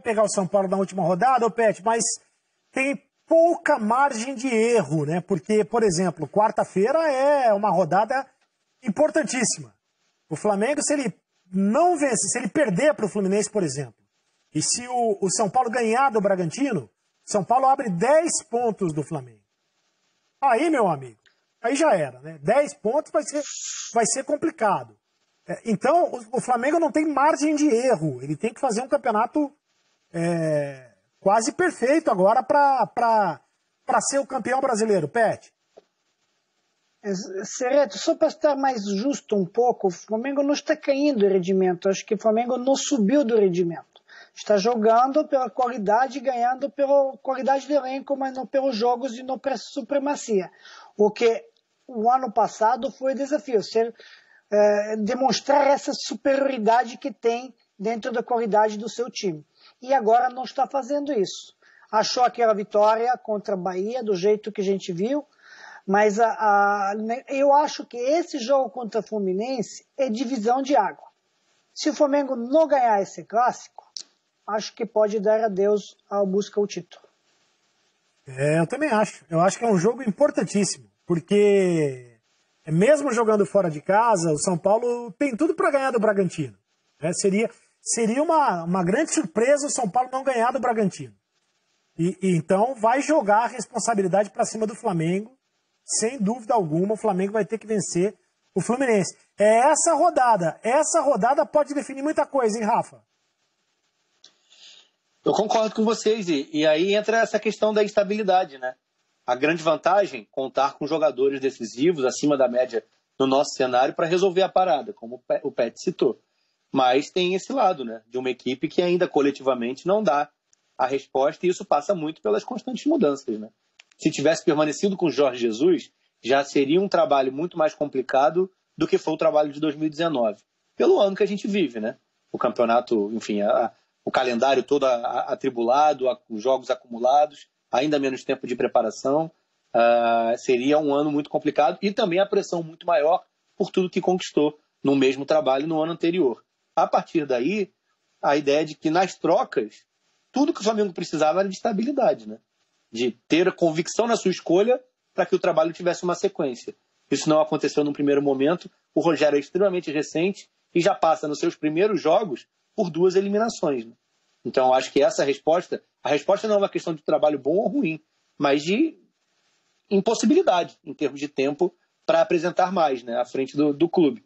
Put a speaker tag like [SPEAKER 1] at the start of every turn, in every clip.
[SPEAKER 1] pegar o São Paulo na última rodada, ô Pet, mas tem pouca margem de erro, né? Porque, por exemplo, quarta-feira é uma rodada importantíssima. O Flamengo, se ele não vence, se ele perder para o Fluminense, por exemplo, e se o São Paulo ganhar do Bragantino, São Paulo abre 10 pontos do Flamengo. Aí, meu amigo, aí já era, né? 10 pontos vai ser complicado. Então, o Flamengo não tem margem de erro. Ele tem que fazer um campeonato quase perfeito agora para ser o campeão brasileiro. Pet.
[SPEAKER 2] Serreto, só para estar mais justo um pouco, o Flamengo não está caindo de rendimento. Acho que o Flamengo não subiu do rendimento. Está jogando pela qualidade, ganhando pela qualidade de elenco, mas não pelos jogos e não pela supremacia. O que o ano passado foi desafio, demonstrar essa superioridade que tem dentro da qualidade do seu time. E agora não está fazendo isso. Achou aquela vitória contra a Bahia, do jeito que a gente viu, mas eu acho que esse jogo contra o Fluminense é divisão de água. Se o Flamengo não ganhar esse clássico, acho que pode dar adeus ao busca o título.
[SPEAKER 1] Eu também acho. Eu acho que é um jogo importantíssimo, porque mesmo jogando fora de casa, o São Paulo tem tudo para ganhar do Bragantino. Seria uma grande surpresa o São Paulo não ganhar do Bragantino. E então vai jogar a responsabilidade para cima do Flamengo. Sem dúvida alguma, o Flamengo vai ter que vencer o Fluminense. Essa rodada pode definir muita coisa, hein, Rafa?
[SPEAKER 3] Eu concordo com vocês. E aí entra essa questão da instabilidade, né? A grande vantagem, contar com jogadores decisivos acima da média no nosso cenário para resolver a parada, como o Pet citou. Mas tem esse lado, né? De uma equipe que ainda coletivamente não dá a resposta, e isso passa muito pelas constantes mudanças, né? Se tivesse permanecido com o Jorge Jesus, já seria um trabalho muito mais complicado do que foi o trabalho de 2019. Pelo ano que a gente vive, né? O campeonato, enfim, o calendário todo atribulado, os jogos acumulados, ainda menos tempo de preparação. Seria um ano muito complicado e também a pressão muito maior por tudo que conquistou no mesmo trabalho no ano anterior. A partir daí, a ideia de que nas trocas, tudo que o Flamengo precisava era de estabilidade, né? De ter convicção na sua escolha para que o trabalho tivesse uma sequência. Isso não aconteceu num primeiro momento. O Rogério é extremamente recente e já passa nos seus primeiros jogos por 2 eliminações, né? Então, acho que essa resposta, a resposta não é uma questão de trabalho bom ou ruim, mas de impossibilidade em termos de tempo para apresentar mais, né, à frente do clube.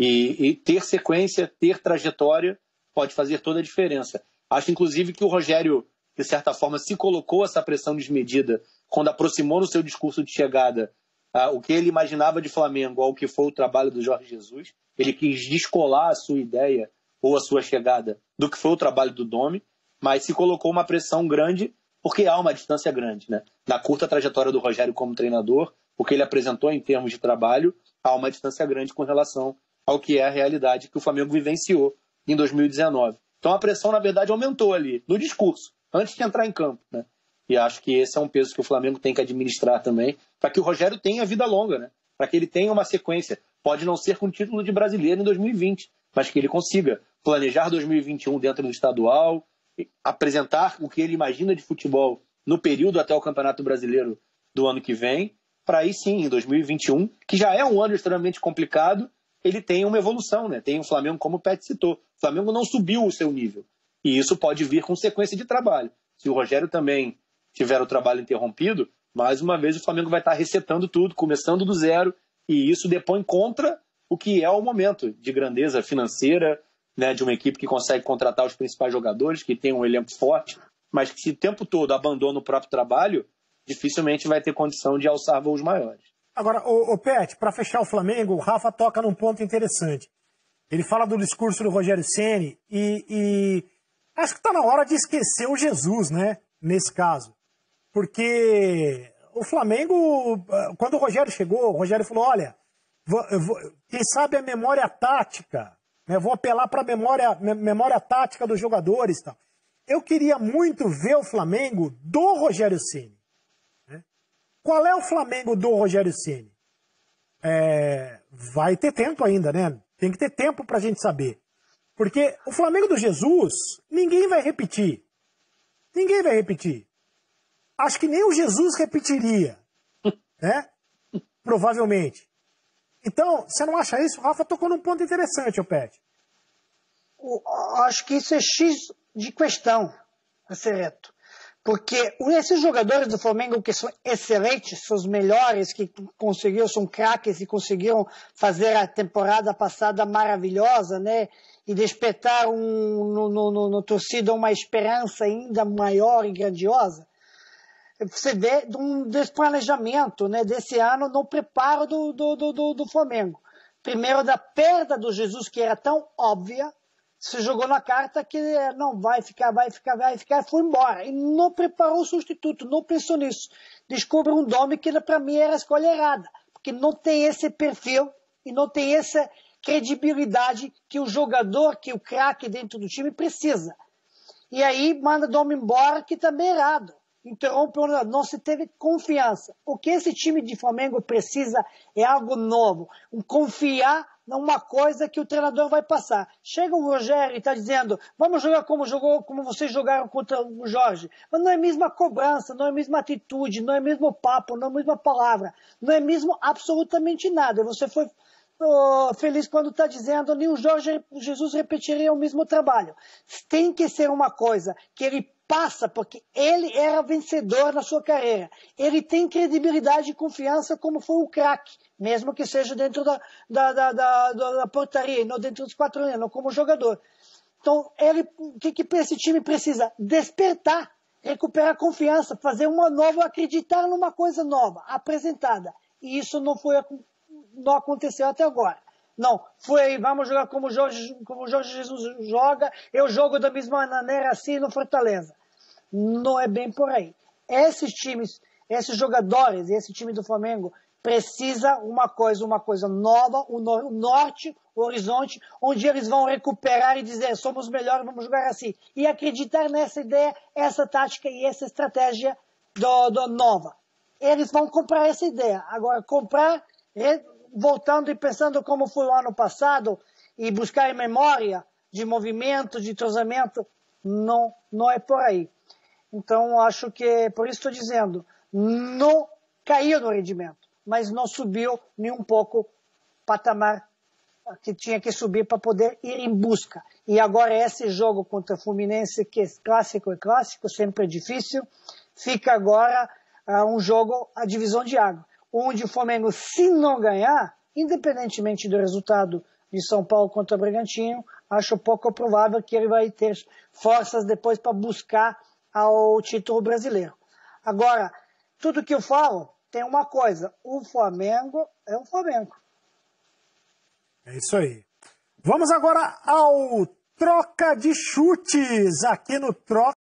[SPEAKER 3] E ter sequência, ter trajetória pode fazer toda a diferença. Acho, inclusive, que o Rogério, de certa forma, se colocou essa pressão desmedida quando aproximou no seu discurso de chegada o que ele imaginava de Flamengo ao que foi o trabalho do Jorge Jesus. Ele quis descolar a sua ideia ou a sua chegada do que foi o trabalho do Domi, mas se colocou uma pressão grande porque há uma distância grande, né? Na curta trajetória do Rogério como treinador, o que ele apresentou em termos de trabalho, há uma distância grande com relação ao que é a realidade que o Flamengo vivenciou em 2019. Então a pressão, na verdade, aumentou ali, no discurso, antes de entrar em campo, né? E acho que esse é um peso que o Flamengo tem que administrar também, para que o Rogério tenha vida longa, né? Para que ele tenha uma sequência. Pode não ser com título de brasileiro em 2020, mas que ele consiga planejar 2021 dentro do estadual, apresentar o que ele imagina de futebol no período até o Campeonato Brasileiro do ano que vem, para aí sim, em 2021, que já é um ano extremamente complicado, ele tem uma evolução, né? Tem o Flamengo, como o Pet citou. O Flamengo não subiu o seu nível. E isso pode vir com sequência de trabalho. Se o Rogério também tiver o trabalho interrompido, mais uma vez o Flamengo vai estar resetando tudo, começando do zero, e isso depõe contra o que é o momento de grandeza financeira, né, de uma equipe que consegue contratar os principais jogadores, que tem um elenco forte, mas que se o tempo todo abandona o próprio trabalho, dificilmente vai ter condição de alçar voos maiores.
[SPEAKER 1] Agora, o Pet, para fechar o Flamengo, o Rafa toca num ponto interessante. Ele fala do discurso do Rogério Ceni e acho que está na hora de esquecer o Jesus, né? Nesse caso. Porque o Flamengo, quando o Rogério chegou, o Rogério falou, olha, quem sabe a memória tática, né? Vou apelar para a memória tática dos jogadores. Tal. Eu queria muito ver o Flamengo do Rogério Ceni. Qual é o Flamengo do Rogério Ceni? Vai ter tempo ainda, né? Tem que ter tempo para a gente saber. Porque o Flamengo do Jesus, ninguém vai repetir. Ninguém vai repetir. Acho que nem o Jesus repetiria, né? Provavelmente. Então, você não acha isso? O Rafa tocou num ponto interessante, ô Pet.
[SPEAKER 2] Acho que isso é X de questão, a ser reto. Porque esses jogadores do Flamengo que são excelentes, são os melhores, que conseguiram, são craques e conseguiram fazer a temporada passada maravilhosa, né? E despertar no torcida uma esperança ainda maior e grandiosa. Você vê de um despranejamento, né, desse ano no preparo do Flamengo. Primeiro da perda do Jesus, que era tão óbvia, se jogou na carta que não vai ficar, e foi embora. E não preparou o substituto, não pensou nisso. Descobre um nome que para mim era a escolha errada, porque não tem esse perfil e não tem essa credibilidade que o jogador, que o craque dentro do time precisa. E aí manda o nome embora, que também é errado. Interrompe, não se teve confiança. O que esse time de Flamengo precisa é algo novo, confiar numa coisa que o treinador vai passar. Chega o Rogério e está dizendo, vamos jogar como vocês jogaram contra o Jorge. Mas não é a mesma cobrança, não é a mesma atitude, não é o mesmo papo, não é a mesma palavra, não é mesmo absolutamente nada. Você foi feliz quando está dizendo nem o Jorge Jesus repetiria o mesmo trabalho. Tem que ser uma coisa que ele passa, porque ele era vencedor na sua carreira. Ele tem credibilidade e confiança como foi o craque, mesmo que seja dentro da portaria, não dentro dos 4 anos, não como jogador. Então, o que esse time precisa? Despertar, recuperar confiança, fazer uma nova, acreditar numa coisa nova, apresentada. E isso não aconteceu até agora. Não, vamos jogar como o Jorge Jesus joga, eu jogo da mesma maneira assim no Fortaleza. Não é bem por aí. Esses times, esses jogadores, esse time do Flamengo precisa uma coisa nova, o norte, o horizonte, onde eles vão recuperar e dizer, somos melhores, vamos jogar assim. E acreditar nessa ideia, essa tática e essa estratégia nova. Eles vão comprar essa ideia. Agora, voltando e pensando como foi o ano passado e buscar em memória de movimento, de entrosamento, não é por aí. Então, acho que, por isso estou dizendo, não caiu no rendimento, mas não subiu nem um pouco o patamar que tinha que subir para poder ir em busca. E agora esse jogo contra o Fluminense, que é clássico, sempre é difícil, fica agora um jogo, a divisão de água, onde o Flamengo, se não ganhar, independentemente do resultado de São Paulo contra o Bragantino, acho pouco provável que ele vai ter forças depois para buscar ao título brasileiro. Agora, tudo que eu falo tem uma coisa, o Flamengo é o Flamengo.
[SPEAKER 1] É isso aí. Vamos agora ao Troca de Chutes, aqui no Troca